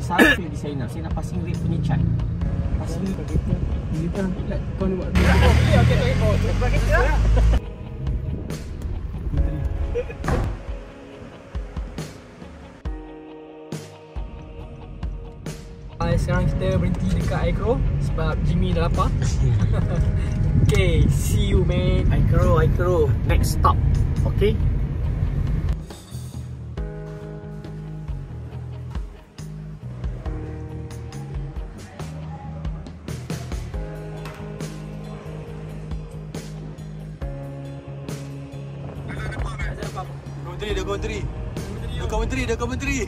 satu di saya nak passing rate punya chart. Passing rate kita kau nak buat. Okey. Sebab kita sekarang kita berhenti dekat Icro sebab Jimmy dah lapar. Okay, see you man. Icro, next stop. Okay. Dokumentari.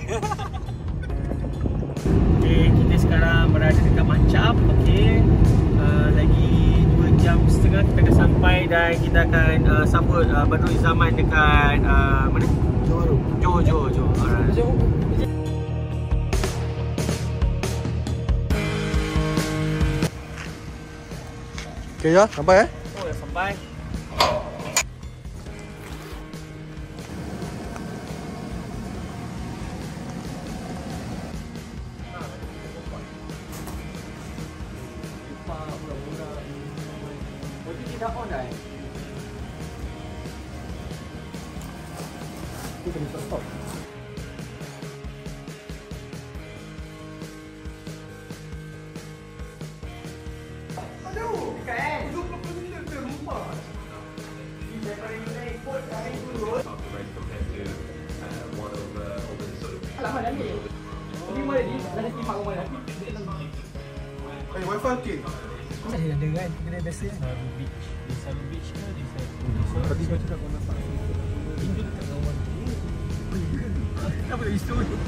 Okay, kita sekarang berada dekat Macap. Okay, lagi 2 jam setengah kita akan sampai dan kita akan sambut Badrul Zaman dekat mana? Johor. Alright. Okay ya, sampai Oh, dah sampai. Dah on dah. Kita kena stop. Aduh, kan? 20 minit ke rumah. Ini daripada naik boat hari turun. Alamak dah ni. Ini mana ni? Dah nak timak rumah dah. wifi okey. Ada kan? Kedai biasa kan? Di Salu Beach ke? Di Salu. Tadi kau cakap kau nampak. Pintu dekat kawan tu. Apa dah isu ni?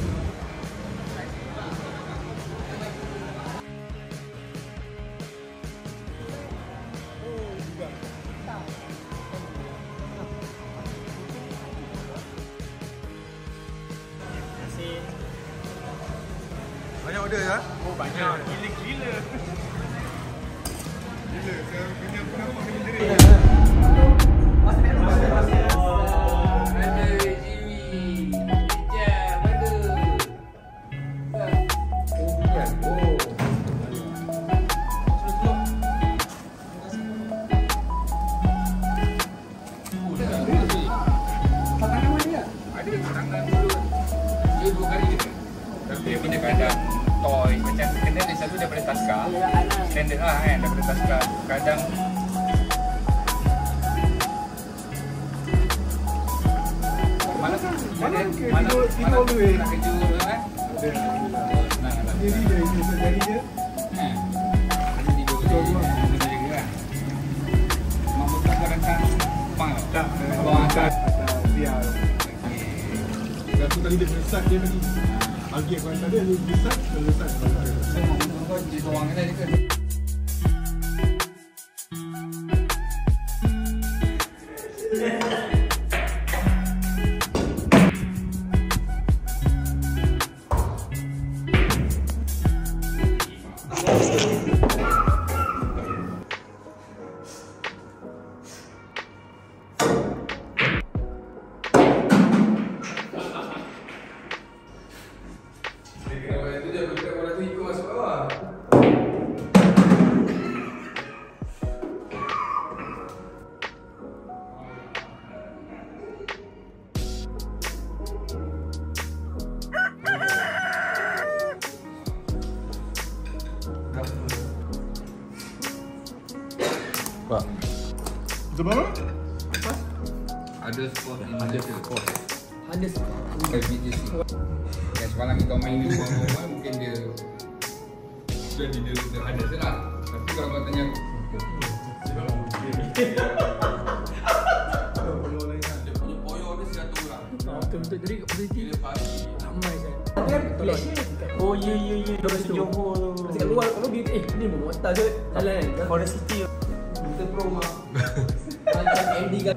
Banyak order ya? Oh banyak. Gila-gila. Gila, saya punya penampak punya diri. Dia punya kadang toy macam kena dia selalu daripada taska standard lah kan, daripada taska kadang mana tidur dulu nak kerja kan Jadi dia ini jadi dia tidur dulu kan mak betul kadang pang tak abang angkat biar satu kali dia besar dia bagi bagi aku hantar dia besar saya mau kau di ruang kita ni ke Pak. Itu berapa? ada spot Indonesia Ada BGC yang semalam kita main di rumah mungkin dia jadi dia ada lah tapi kalau kau tanya dia punya poyo dia 100 orang untuk jadi positif dia pagi ramai kan. Oh ya dari Johor tu. Dekat luar kalau dia ni pun hotel je jalan kan. Forest City. Kita promo. Macam MD kan.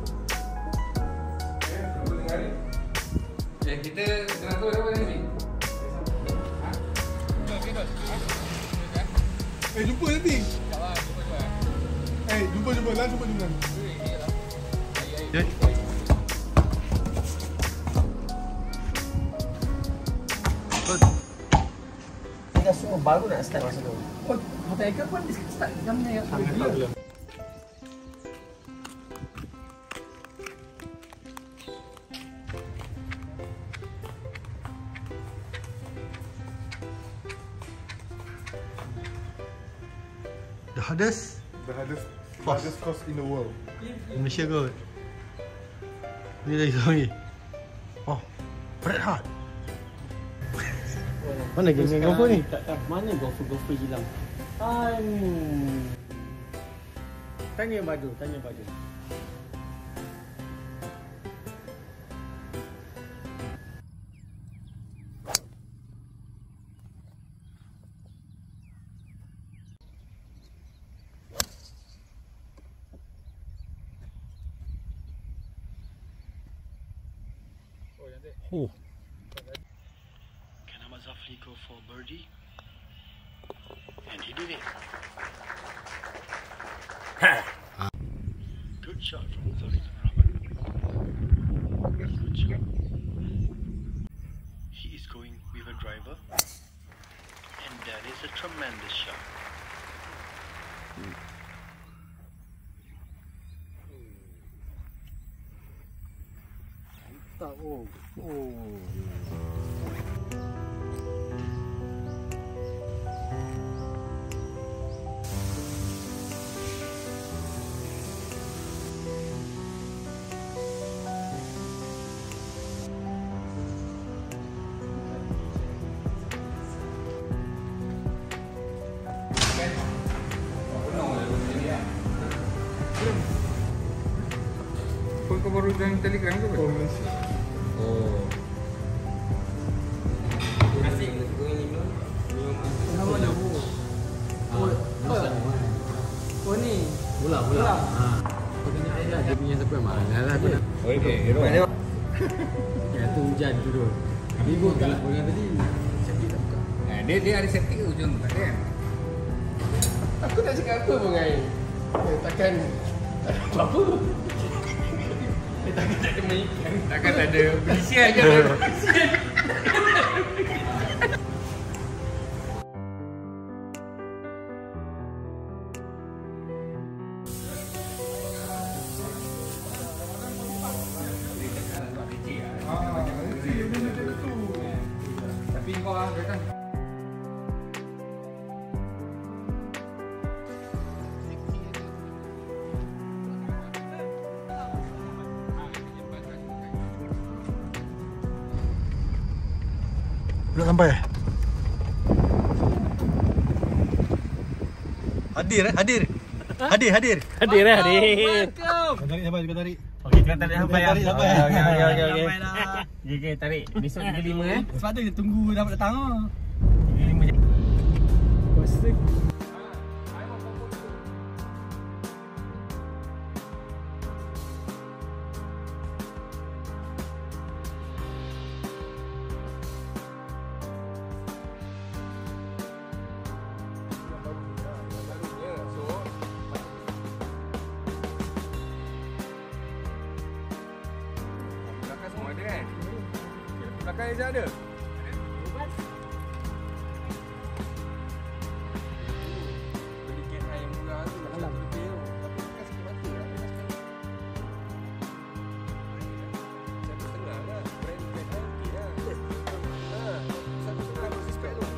kita nak tahu apa ni? Jumpa nanti. Jumpa lah, jumpa. Ya. baru nak start masa tu. Oh, motor Eka pun dia start jamnya ya. Sangat tak belum. The hardest The hardest course in the world. Malaysia kot. Ni lagi satu lagi. Oh, Bret Hart. Mana geng-geng golfer ni? Tak tahu mana golfer hilang. Tanya Badu. Oh. Can Ahmad Zafri go for birdie? And he did it. Good shot from Zafri Rahman. Good shot. He is going with a driver. And that is a tremendous shot. Kau baru join Telegram ke? For Malaysia. Oh. Oh ni. Bola. Kau tanya saya dia punya siapa mahal lah aku nak. Okey, Ya tu hujan turun. Ribut kat orang tadi. Sakit tak buka. Dia ada setting ke ujung tak ada kan? Aku tak cakap apa pun dengan air. Takkan apa? Takkan tak ada main ikan. Takkan tak ada berisian je. Tapi kau lah datang. Belum sampai eh? Hadir. Hadir. Kau tarik sampai, kau tarik. Okey, kita tarik sampai. Tarik sampai. Okey. Okey, tarik. Besok 35 Sebab tu dia tunggu dapat datang ah. 35 je. Belakang semua ada kan? Belakang Eza ada? Beli KI yang murah tu macam tu lebih tu. Tapi kan sikit mata lah. Satu setengah lah. Brand KI okey lah. Satu setengah versus spek tu.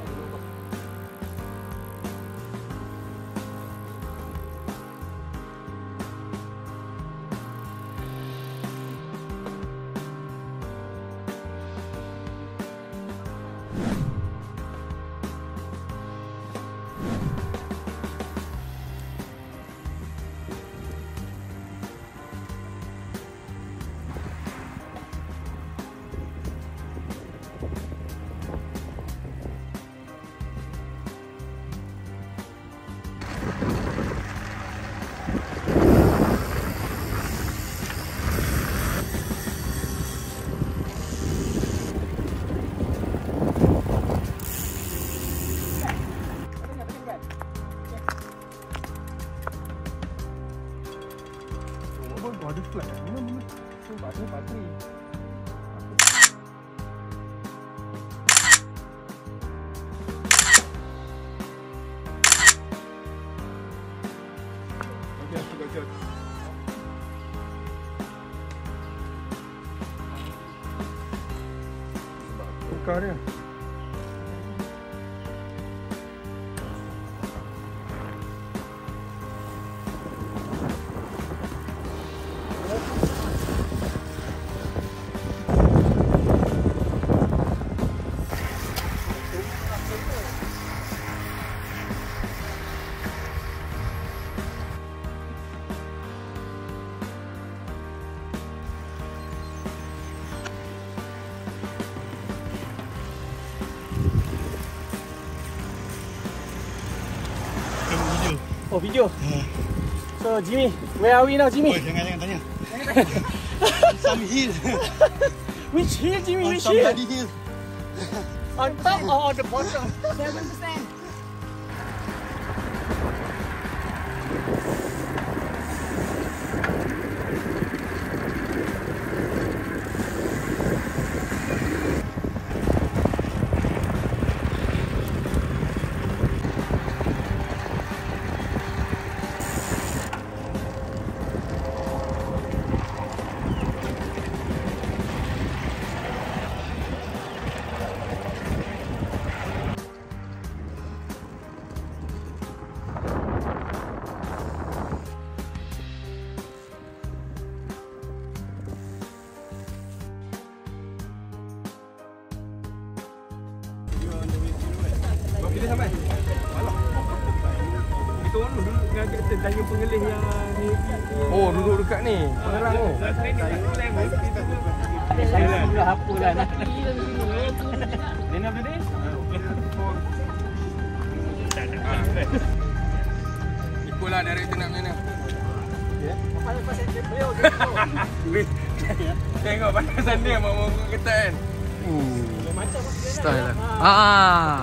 Ada flag. Mana? Patri. bakar dia. Oh, video. So, Jimmy, where are we now, Jimmy? Jangan tanya. Some hill. Which hill, Jimmy? Which Some hill? bloody hill. On top or on the bottom? 7%. Kita sampai. Kita orang dulu dengan kita tanya pengelih yang ni. Oh, duduk dekat ni. Pengarang tu. Saya sudah apa lah nak. Then after this? Ikutlah director nak macam mana. Tengok batasan dia mau ketat kan. Style lah.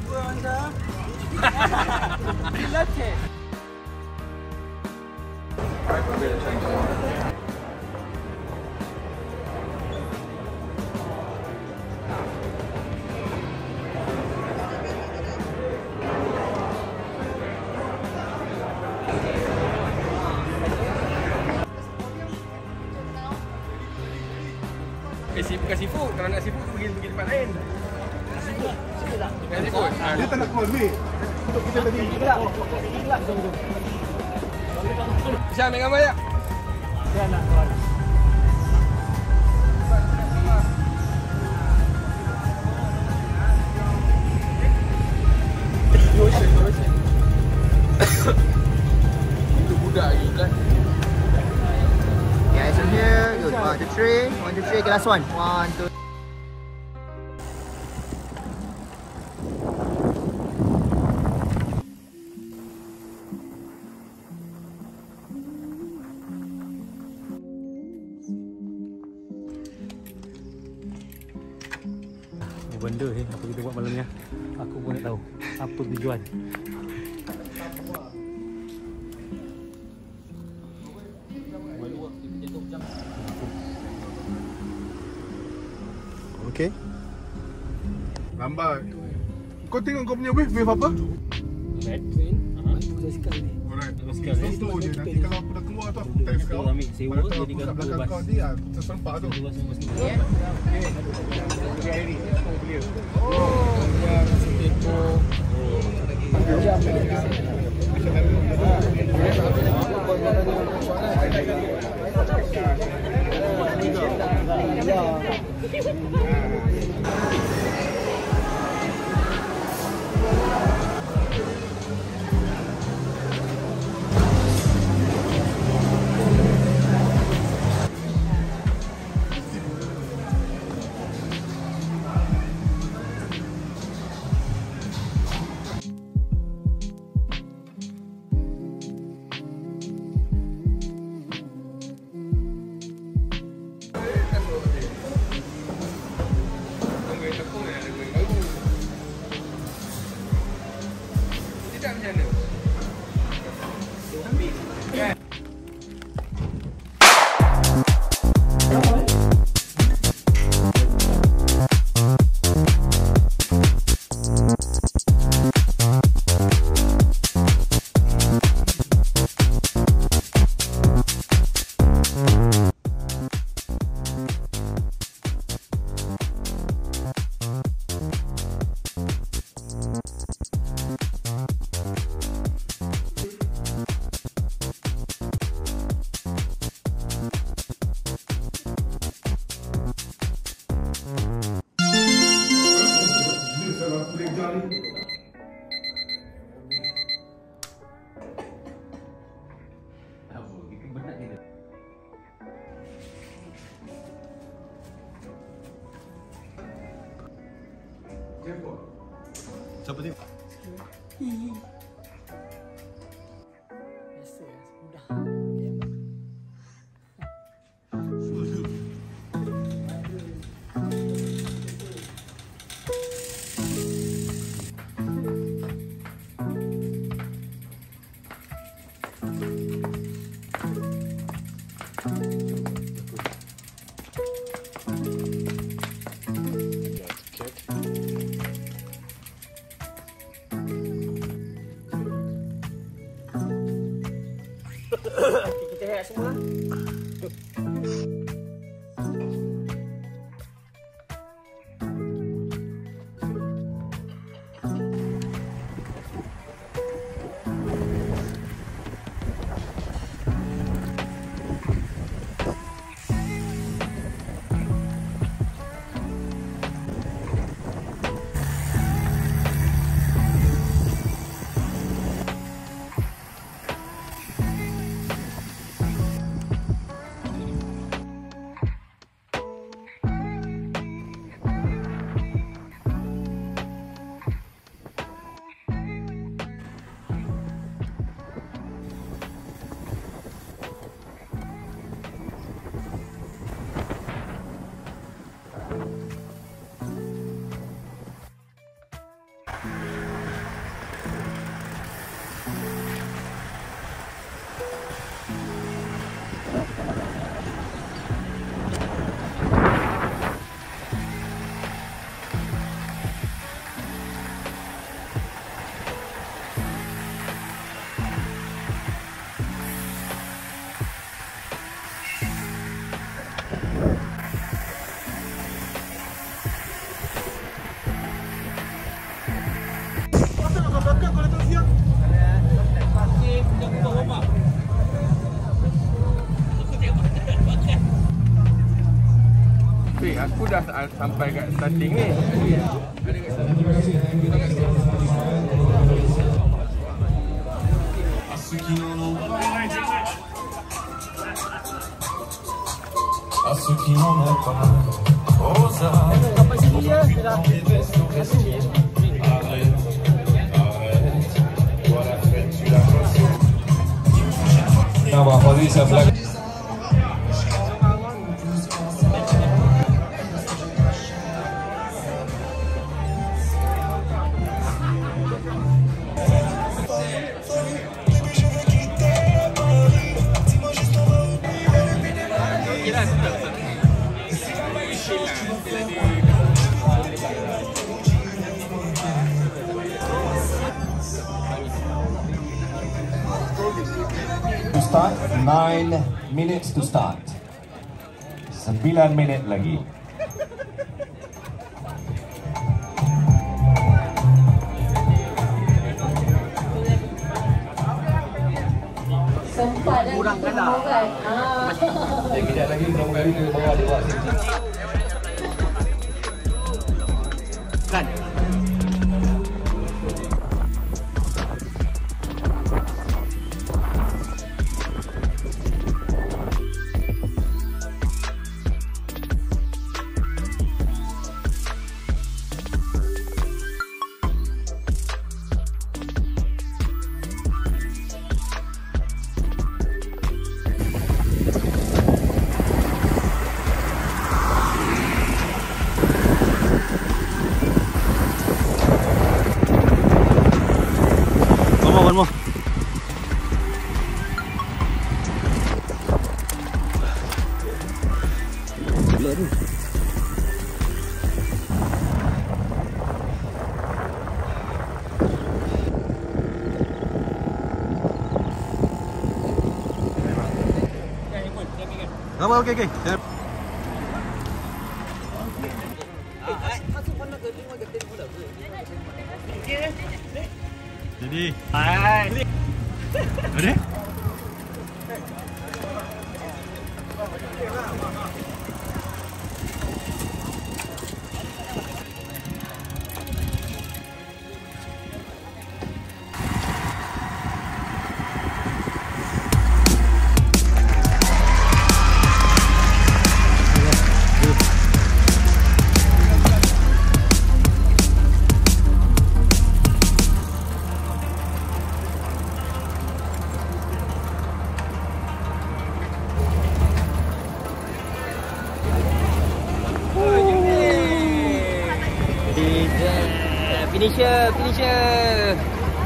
Bukan seafood. Kalau nak seafood pergi tempat lain. Seafood. Bukan seafood. Dia tak nak keluar duit. Untuk kita tadi. Syah ambil gambar tak? Saya nak keluar. Itu budak lagi kan? Yeah, it's from here. Good. 1, 2, 3. 1, 2, 3. Okay, last one. 1, 2. Benda ni apa kita buat malam ni, aku pun nak tahu apa tujuan. Okey. Lambat. Kau tengok kau punya wave apa? Alright. Alright. Itu je. Nanti kalau aku dah keluar tu aku text kau. Ambil sewa, Pada tahu jadi aku kat kalau belakang bas. kau ni tersempak tu. Siapa ni? Biasa ya, mudah. Kita hack semua. Aku dah sampai kat starting ni. Sampai sini je dah. Nama posisi sebelah. To start, 9 minutes to start. 9 minit lagi. Sempat dan kurang kadar. Kejap lagi berapa kali ke bawah dia buat sini. Kan. One more. Apa okey. Jadi. Hai. Ada? Finisher.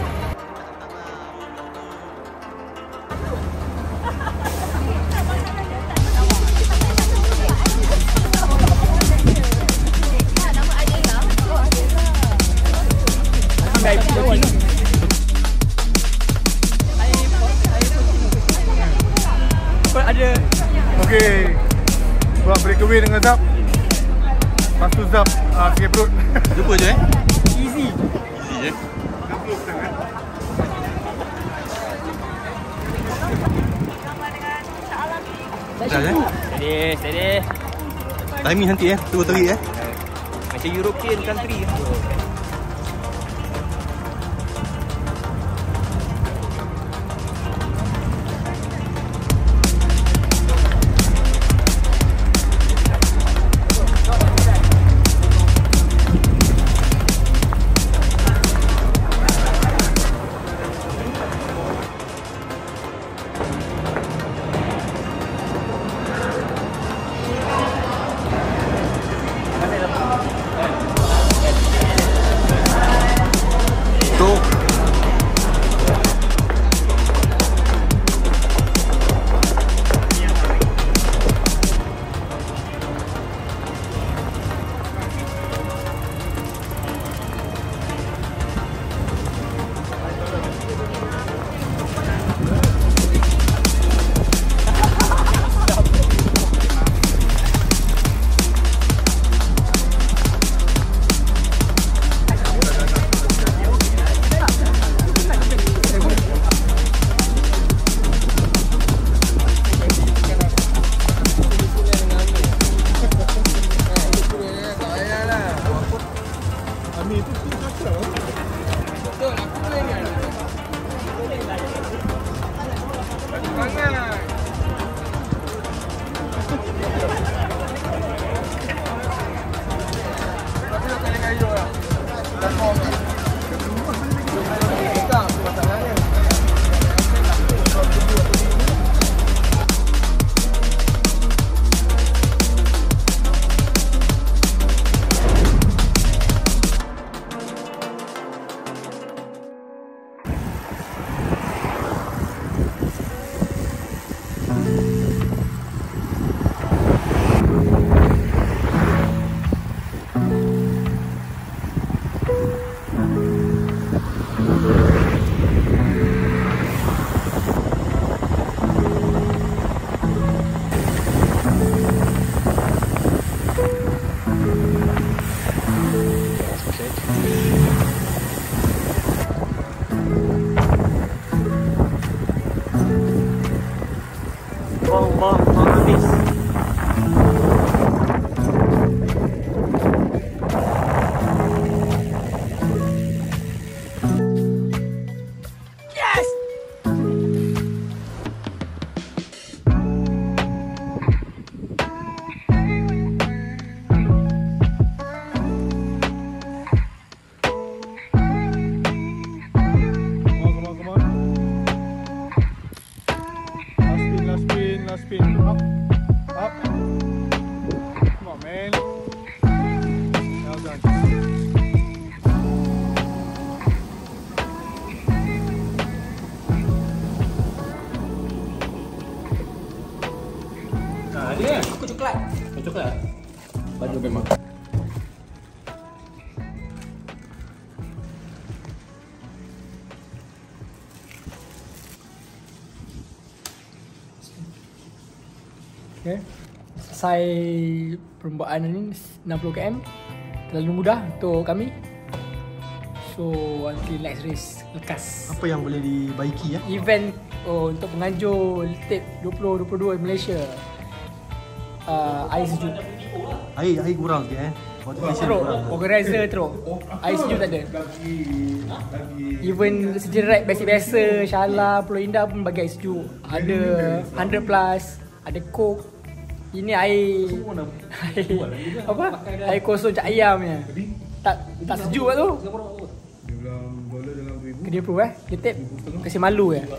Ada. Okey. Buat breakaway dengan Zap. Lepas tu Zap sikit perut. Jumpa je Easy. Easy je. Dah Steady. Timing nanti tunggu terik Macam European country. Bom habis. Yes. Last spin. Up. Come on, man. Well done. Dia aku coklat. Baju memang. Okay. Selesai perlombaan ini 60 km. Terlalu mudah untuk kami. So until next race lekas. Apa yang boleh dibaiki Event untuk penganjur LTIP 2022 Malaysia. Air sejuk. Air kurang sikit Teruk. Organizer teruk. Air sejuk tak ada. Even sejen ride biasa-biasa Shala, Pulau Indah pun bagi air sejuk. Ada 100 plus, ada Coke. Ini air apa? Air kosong cak ayamnya. Tak sejuk tu. Dia approve Dia tip. Kasih malu je.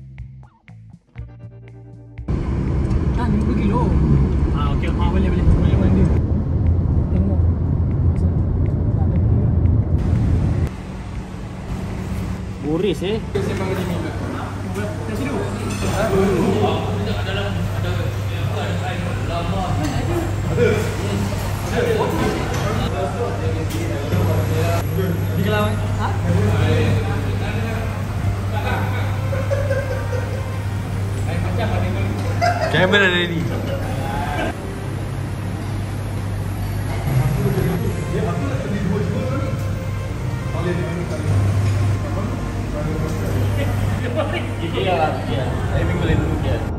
Ah, 50 kilo. Okey. Boleh. Manis Sembang di minat. Di Kelang. Ha? Kamera ready. Iya, saya boleh dulu ya.